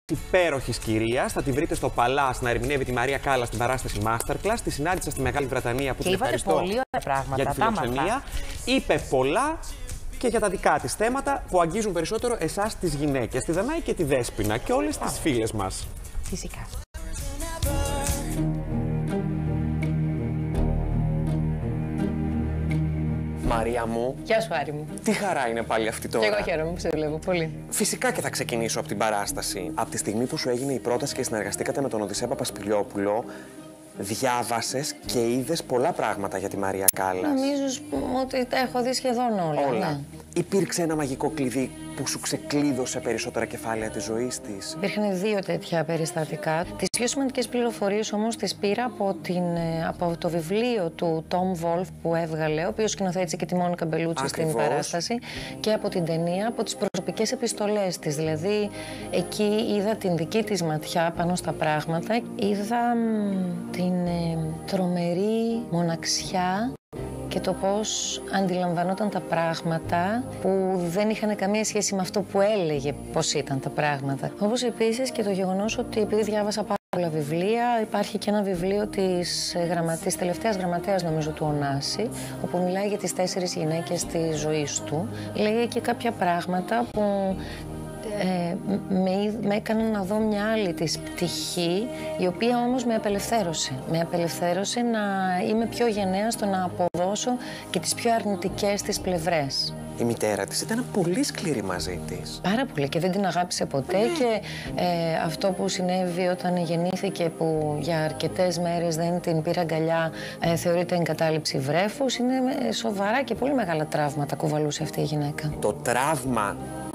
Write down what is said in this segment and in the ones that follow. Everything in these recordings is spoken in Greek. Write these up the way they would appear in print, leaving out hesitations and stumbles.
Υπέροχης κυρίας. Θα τη βρείτε στο Παλάς να ερμηνεύει τη Μαρία Κάλλας στην παράσταση Masterclass. Τη συνάντησα στη Μεγάλη Βρετανία που την ευχαριστώ πολύ ωραία πράγματα, για τη φιλοξενία. Είπε πολλά και για τα δικά της θέματα που αγγίζουν περισσότερο εσάς τις γυναίκες, τη Δανάη και τη Δέσποινα και όλες τις φίλες μας. Φυσικά. Μαρία μου. Γεια σου, Άρη μου. Τι χαρά είναι πάλι αυτή τώρα. Και εγώ χαίρομαι που σε βλέπω πολύ. Φυσικά και θα ξεκινήσω από την παράσταση. Από τη στιγμή που σου έγινε η πρόταση και συνεργαστήκατε με τον Οδυσσέα Παπασπηλιόπουλο, διάβασες και είδες πολλά πράγματα για τη Μαρία Κάλλας. Νομίζω ότι τα έχω δει σχεδόν όλα. Ναι. Υπήρξε ένα μαγικό κλειδί που σου ξεκλείδωσε περισσότερα κεφάλαια της ζωής της. Υπήρχαν δύο τέτοια περιστατικά. Τις πιο σημαντικές πληροφορίες όμως τις πήρα από το βιβλίο του Tom Wolfe που έβγαλε, ο οποίος σκηνοθέτησε και τη Μόνικα Μπελούτσι στην παράσταση, και από την ταινία, από τις προσωπικές επιστολές της. Δηλαδή, εκεί είδα την δική της ματιά πάνω στα πράγματα. Είδα την τρομερή μοναξιά και το πώς αντιλαμβανόταν τα πράγματα που δεν είχαν καμία σχέση με αυτό που έλεγε πώς ήταν τα πράγματα. Όπως επίσης και το γεγονός ότι επειδή διάβασα πάρα πολλά βιβλία, υπάρχει και ένα βιβλίο της τελευταίας γραμματέας νομίζω του Ωνάση, όπου μιλάει για τις 4 γυναίκες της ζωής του. Λέει και κάποια πράγματα που με έκαναν να δω μια άλλη της πτυχή, η οποία όμως με απελευθέρωσε. Με απελευθέρωσε να είμαι πιο γενναία στο να αποδώσω και τις πιο αρνητικές της πλευρές. Η μητέρα της ήταν πολύ σκληρή μαζί της. Πάρα πολύ και δεν την αγάπησε ποτέ και αυτό που συνέβη όταν γεννήθηκε, που για αρκετές μέρες δεν την πήρε αγκαλιά, θεωρείται εγκατάλειψη βρέφους, είναι σοβαρά και πολύ μεγάλα τραύματα κουβαλούσε αυτή η γυναίκα. Το τραύμα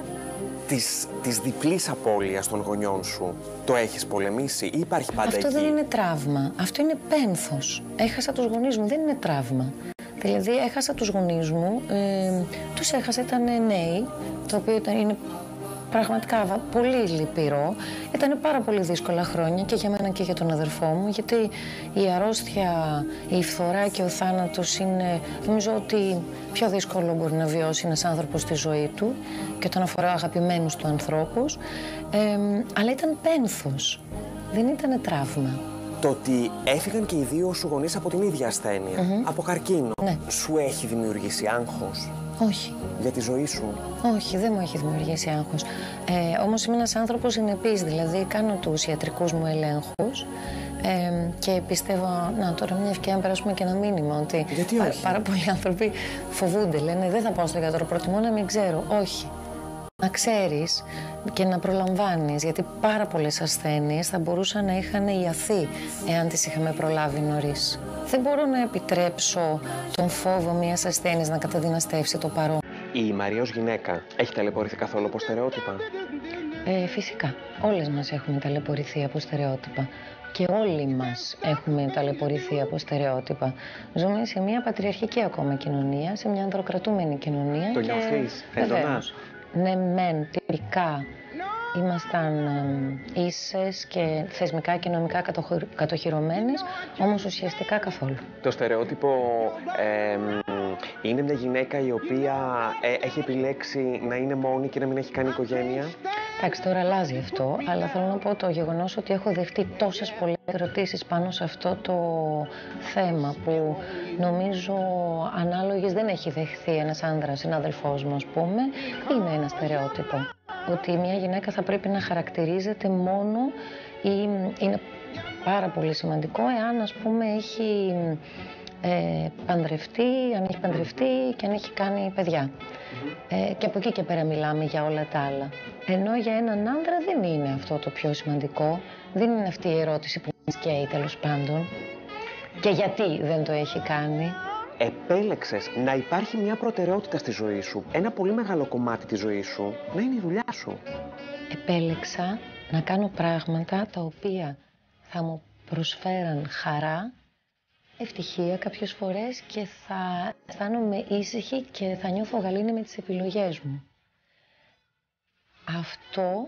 της διπλής απώλειας των γονιών σου το έχεις πολεμήσει ή υπάρχει πάντα αυτό εκεί? Δεν είναι τραύμα, αυτό είναι πένθος. Έχασα τους γονείς μου, δεν είναι τραύμα. Δηλαδή έχασα τους γονείς μου, τους έχασα, ήταν νέοι, το οποίο είναι πραγματικά πολύ λυπηρό. Ήταν πάρα πολύ δύσκολα χρόνια και για μένα και για τον αδερφό μου, γιατί η αρρώστια, η φθορά και ο θάνατος είναι, νομίζω ότι πιο δύσκολο μπορεί να βιώσει ένας άνθρωπος στη ζωή του και όταν αφορά αγαπημένους του ανθρώπους, αλλά ήταν πένθος, δεν ήταν τραύμα. Το ότι έφυγαν και οι δύο σου γονείς από την ίδια ασθένεια, από καρκίνο, ναι, σου έχει δημιουργήσει άγχος? Όχι. Για τη ζωή σου? Όχι, δεν μου έχει δημιουργήσει άγχος. Όμως είμαι ένας άνθρωπος συνεπής, δηλαδή κάνω τους ιατρικούς μου ελέγχους και πιστεύω, τώρα μια ευκαιρία να περάσουμε και ένα μήνυμα, ότι πάρα πολλοί άνθρωποι φοβούνται, λένε δεν θα πάω στο γιατρό, προτιμώ να μην ξέρω. Όχι. Να ξέρεις και να προλαμβάνεις, γιατί πάρα πολλές ασθένειες θα μπορούσαν να είχαν ιαθεί εάν τις είχαμε προλάβει νωρίς. Δεν μπορώ να επιτρέψω τον φόβο μιας ασθένειας να καταδυναστεύσει το παρόν. Η Μαρία ως γυναίκα έχει ταλαιπωρηθεί καθόλου από στερεότυπα? Φυσικά. Όλες μας έχουμε ταλαιπωρηθεί από στερεότυπα. Και όλοι μας έχουμε ταλαιπωρηθεί από στερεότυπα. Ζούμε σε μια πατριαρχική ακόμα κοινωνία, σε μια ανδροκρατούμενη κοινωνία. Το νιώθεις έντονα? Ναι, μεν, τυπικά ήμασταν ίσες και θεσμικά και νομικά κατοχυρωμένες, όμως ουσιαστικά καθόλου. Το στερεότυπο είναι μια γυναίκα η οποία έχει επιλέξει να είναι μόνη και να μην έχει κάνει οικογένεια. Εντάξει, τώρα αλλάζει αυτό, αλλά θέλω να πω το γεγονός ότι έχω δεχτεί τόσες πολλές ερωτήσεις πάνω σε αυτό το θέμα που νομίζω ανάλογες δεν έχει δεχθεί ένας άνδρας, συνάδελφός μου, ας πούμε, είναι ένα στερεότυπο. Ότι μια γυναίκα θα πρέπει να χαρακτηρίζεται μόνο ή είναι πάρα πολύ σημαντικό εάν, ας πούμε, έχει παντρευτεί, αν έχει παντρευτεί και αν έχει κάνει παιδιά. Και από εκεί και πέρα μιλάμε για όλα τα άλλα. Ενώ για έναν άντρα δεν είναι αυτό το πιο σημαντικό. Δεν είναι αυτή η ερώτηση που μας καίει, τέλος πάντων. Και γιατί δεν το έχει κάνει. Επέλεξες να υπάρχει μια προτεραιότητα στη ζωή σου, ένα πολύ μεγάλο κομμάτι της ζωής σου να είναι η δουλειά σου. Επέλεξα να κάνω πράγματα τα οποία θα μου προσφέραν χαρά, ευτυχία κάποιες φορές και θα αισθάνομαι ήσυχη και θα νιώθω γαλήνη με τις επιλογές μου. Αυτό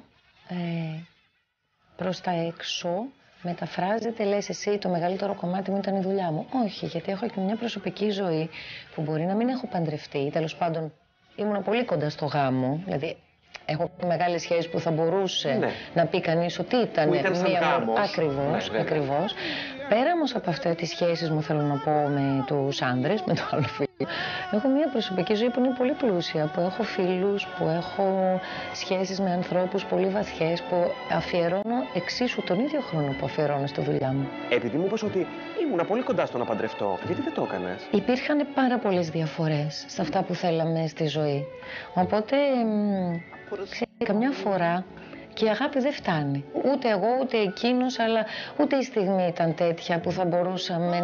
προς τα έξω μεταφράζεται, λες εσύ, το μεγαλύτερο κομμάτι μου ήταν η δουλειά μου. Όχι, γιατί έχω και μια προσωπική ζωή που μπορεί να μην έχω παντρευτεί. Τέλος πάντων, ήμουν πολύ κοντά στο γάμο, δηλαδή Έχω μεγάλες σχέσεις που θα μπορούσε να πει κανείς ότι ήταν μία μορφή. Ακριβώς. Πέρα όμως από αυτές τις σχέσεις μου, θέλω να πω, με τους άντρες, με το άλλο φίλο, έχω μια προσωπική ζωή που είναι πολύ πλούσια, που έχω φίλους, που έχω σχέσεις με ανθρώπους πολύ βαθιές, που αφιερώνω εξίσου τον ίδιο χρόνο που αφιερώνω στη δουλειά μου. Επειδή μου είπες ότι ήμουνα πολύ κοντά στο να παντρευτώ, γιατί δεν το έκανες? Υπήρχαν πάρα πολλές διαφορές σε αυτά που θέλαμε στη ζωή. Οπότε, καμιά φορά και η αγάπη δεν φτάνει. Ούτε εγώ, ούτε εκείνος, αλλά ούτε η στιγμή ήταν τέτοια που θα μπορούσαμε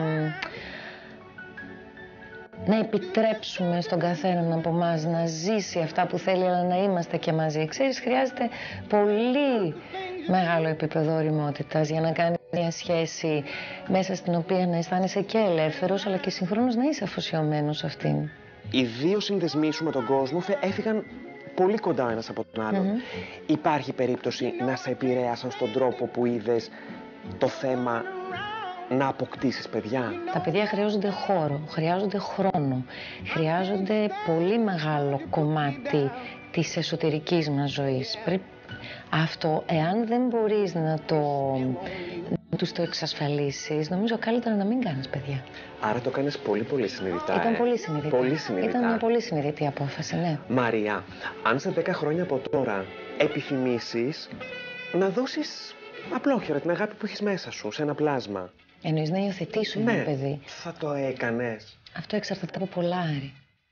να επιτρέψουμε στον καθέναν από εμάς να ζήσει αυτά που θέλει, αλλά να είμαστε και μαζί. Ξέρεις, χρειάζεται πολύ μεγάλο επίπεδο ωριμότητας για να κάνεις μια σχέση μέσα στην οποία να αισθάνεσαι και ελεύθερος, αλλά και συγχρόνως να είσαι αφοσιωμένος σε αυτήν. Οι δύο συνδεσμοί σου με τον κόσμο έφυγαν πολύ κοντά ένας από τον άλλον. Υπάρχει περίπτωση να σε επηρέασαν στον τρόπο που είδες το θέμα να αποκτήσεις παιδιά? Τα παιδιά χρειάζονται χώρο, χρειάζονται χρόνο, χρειάζονται πολύ μεγάλο κομμάτι της εσωτερικής μας ζωής. Αυτό, εάν δεν μπορείς να τους το εξασφαλίσεις, νομίζω καλύτερα να μην κάνεις παιδιά. Άρα το κάνεις πολύ συνειδητά. Ήταν πολύ συνειδητά. Ήταν μια πολύ συνειδητή απόφαση, ναι. Μαρία, αν σε 10 χρόνια από τώρα επιθυμήσεις να δώσεις απλόχερα την αγάπη που έχεις μέσα σου σε ένα πλάσμα. Εννοείς να υιοθετήσω ένα παιδί? Θα το έκανες? Αυτό εξαρτάται από πολλά, Άρη.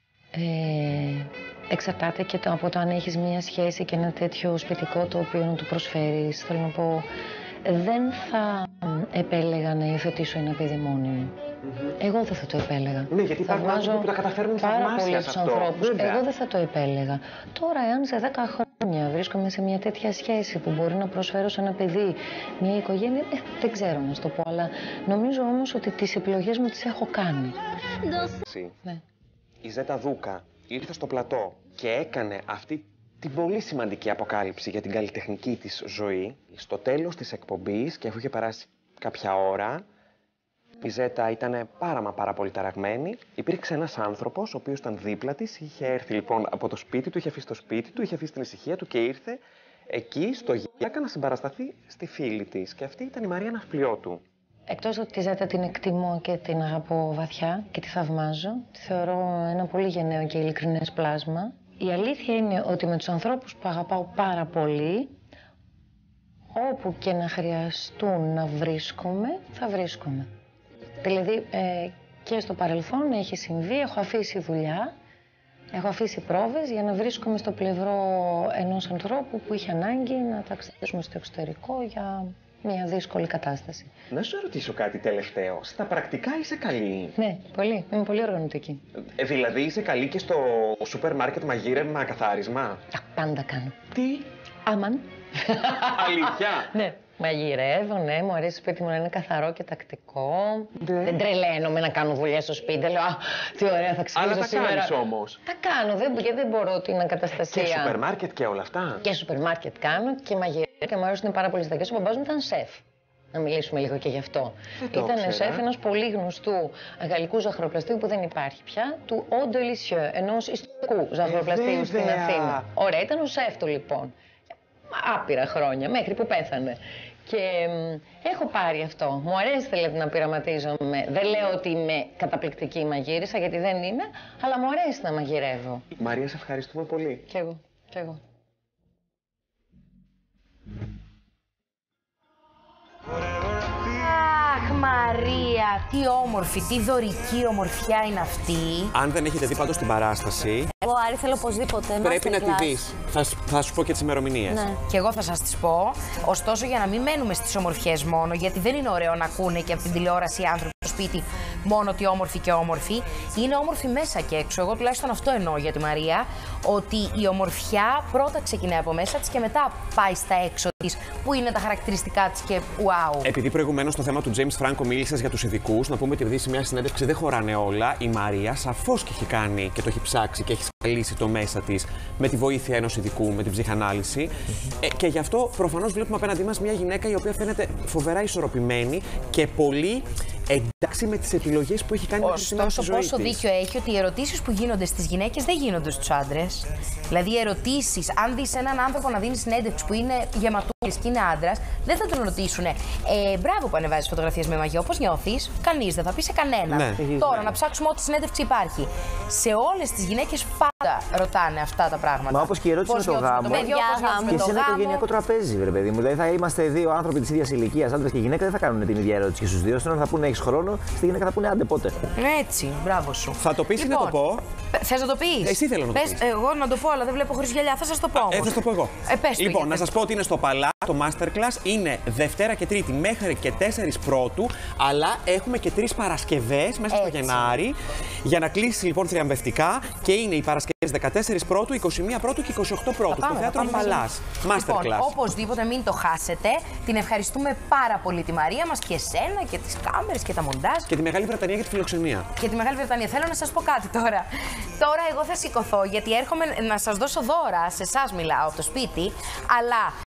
Εξαρτάται και από το αν έχεις μια σχέση και ένα τέτοιο σπιτικό το οποίο να του προσφέρεις. Θέλω να πω, δεν θα επέλεγα να υιοθετήσω ένα παιδί μόνη μου. Εγώ δεν θα το επέλεγα. Ναι, γιατί υπάρχουν άνθρωποι που τα καταφέρνουν θαυμάσια σε αυτό. Εγώ δεν θα το επέλεγα. Τώρα, εάν σε 10 χρόνια βρίσκομαι σε μια τέτοια σχέση που μπορεί να προσφέρω σε ένα παιδί, μια οικογένεια, δεν ξέρω να σου το πω, αλλά νομίζω όμως ότι τις επιλογές μου τις έχω κάνει. Ναι. Η Ζέτα Δούκα ήρθε στο πλατό και έκανε αυτή την πολύ σημαντική αποκάλυψη για την καλλιτεχνική της ζωή. Στο τέλος της εκπομπής, και αφού είχε περάσει κάποια ώρα, η Ζέτα ήταν πάρα πολύ ταραγμένη. Υπήρξε ένας άνθρωπος, ο οποίος ήταν δίπλα της, είχε έρθει λοιπόν από το σπίτι του, είχε αφήσει το σπίτι του, είχε αφήσει την ησυχία του και ήρθε εκεί στο Γιάκα να συμπαρασταθεί στη φίλη της. Και αυτή ήταν η Μαρία Ναυπλιώτου. Εκτός ότι τη Ζέτα την εκτιμώ και την αγαπώ βαθιά και τη θαυμάζω, τη θεωρώ ένα πολύ γενναίο και ειλικρινές πλάσμα. Η αλήθεια είναι ότι με τους ανθρώπους που αγαπάω πάρα πολύ, όπου και να χρειαστούν να βρίσκομαι, θα βρίσκομαι. Δηλαδή, και στο παρελθόν έχει συμβεί, έχω αφήσει δουλειά, έχω αφήσει πρόβες για να βρίσκομαι στο πλευρό ενός ανθρώπου που είχε ανάγκη να ταξιδέψουμε στο εξωτερικό για μια δύσκολη κατάσταση. Να σου ρωτήσω κάτι τελευταίο. Στα πρακτικά είσαι καλή? Ναι, πολύ. Είμαι πολύ οργανωτική. Δηλαδή είσαι καλή και στο σούπερ μάρκετ μαγείρεμα, καθάρισμα? Τα πάντα κάνω. Τι? Άμαν. Αλήθεια? Ναι. Μαγειρεύω, ναι, μου αρέσει το σπίτι μου να είναι καθαρό και τακτικό. Ναι. Δεν τρελαίνομαι να κάνω δουλειές στο σπίτι. Λέω, τι ωραία, θα ξυπνήσω σήμερα. Αλλά τα κάνεις όμως? Τα κάνω, γιατί δεν μπορώ την εγκαταστασία. Και σούπερ μάρκετ και όλα αυτά? Και σούπερ μάρκετ κάνω και μαγειρεύω και μου αρέσουν πάρα πολύ συνταγές. Ο μπαμπάς μου ήταν σεφ. Να μιλήσουμε λίγο και γι' αυτό. Ήταν σεφ ενός πολύ γνωστού γαλλικού ζαχαροπλαστείου που δεν υπάρχει πια, του Eau de Lisieux, ενός ιστορικού ζαχαροπλαστείου στην Αθήνα. Ωραία, ήταν ο σεφ του λοιπόν. Άπειρα χρόνια, μέχρι που πέθανε. Και έχω πάρει αυτό. Μου αρέσει δηλαδή να πειραματίζομαι. Δεν λέω ότι είμαι καταπληκτική μαγείρισα, γιατί δεν είμαι, αλλά μου αρέσει να μαγειρεύω. Μαρία, σε ευχαριστούμε πολύ. Κι εγώ. Κι εγώ. Αχ, Μαρία, τι όμορφη, τι δωρική ομορφιά είναι αυτή. Αν δεν έχετε δει πάντως την παράσταση, εγώ, Άρη, θέλω οπωσδήποτε πρέπει να τη δεις. Θα σου πω και τις ημερομηνίες. Ναι. Και εγώ θα σας τις πω. Ωστόσο, για να μην μένουμε στις ομορφιές μόνο, γιατί δεν είναι ωραίο να ακούνε και από την τηλεόραση οι άνθρωποι στο σπίτι μόνο ότι όμορφοι και όμορφοι. Είναι όμορφοι μέσα και έξω. Εγώ τουλάχιστον αυτό εννοώ για τη Μαρία. Ότι η ομορφιά πρώτα ξεκινάει από μέσα της και μετά πάει στα έξω της, που είναι τα χαρακτηριστικά της και wow. Επειδή προηγουμένως στο θέμα του James Franco μίλησες για τους ειδικούς, να πούμε ότι επειδή σε μια συνέντευξη δεν χωράνε όλα, η Μαρία σαφώς και έχει κάνει και το έχει ψάξει και έχει σκαλίσει το μέσα της με τη βοήθεια ενός ειδικού, με την ψυχανάλυση. Και γι' αυτό προφανώς βλέπουμε απέναντί μας μια γυναίκα η οποία φαίνεται φοβερά ισορροπημένη και πολύ εντάξει με τις επιλογές που έχει κάνει μέχρι σήμερα στη ζωή της. Ωστόσο, πόσο δίκιο έχει ότι οι ερωτήσεις που γίνονται στις γυναίκες δεν γίνονται στους άντρες. Δηλαδή, οι ερωτήσεις, αν δεις έναν άνθρωπο να δίνει συνέντευξη που είναι γεματούλης και είναι άντρας, δεν θα τον ρωτήσουνε. Μπράβο που ανεβάζεις φωτογραφίες με μαγιό, πώς νιώθεις? Κανείς δεν θα πει σε κανέναν. Ναι. Τώρα, να ψάξουμε ό,τι συνέντευξη υπάρχει. Σε όλες τις γυναίκες πάντα ρωτάνε αυτά τα πράγματα. Μα όπως και η ερώτηση με το γάμο. Και σε ένα οικογενειακό τραπέζι, βρε παιδί μου. Δηλαδή, θα είμαστε δύο άνθρωποι της ίδιας ηλικίας, άντρας και γυναίκα, δεν θα κάνουν την ίδια ερώτηση και στους δύο. Στον θα πούνε έχεις χρόνο, στη γυναίκα θα πούνε άντε πότε. Έτσι, μπράβο σου. Θα το πεις ή να το πω? Θες να το πεις? Εσύ θέλω να το πεις. Εγώ να το πω, αλλά δεν βλέπω χωρίς γυαλιά. Θα σας το πω όμως. Θα το πω εγώ. Πες το, Λοιπόν, να σας πω ότι είναι στο Παλά, το Masterclass. Είναι Δευτέρα και Τρίτη μέχρι και 4 Πρώτου. Αλλά έχουμε και 3 Παρασκευές μέσα στο Γενάρη. Για να κλείσει λοιπόν θριαμβευτικά. Και είναι οι Παρασκευές 14 Πρώτου, 21 Πρώτου και 28 Πρώτου. Στο θέατρο Παλάς. Masterclass. Λοιπόν, οπωσδήποτε μην το χάσετε. Την ευχαριστούμε πάρα πολύ τη Μαρία μας και εσένα και τις κάμερες και τα μοντάζ. Και τη Μεγάλη Βρετανία για τη φιλοξενία. Και τη Μεγάλη Βρετανία. Θέλω να σας πω κάτι τώρα. Τώρα εγώ θα σηκωθώ γιατί έρχομαι να σας δώσω δώρα. Σε εσάς μιλάω από το σπίτι. Αλλά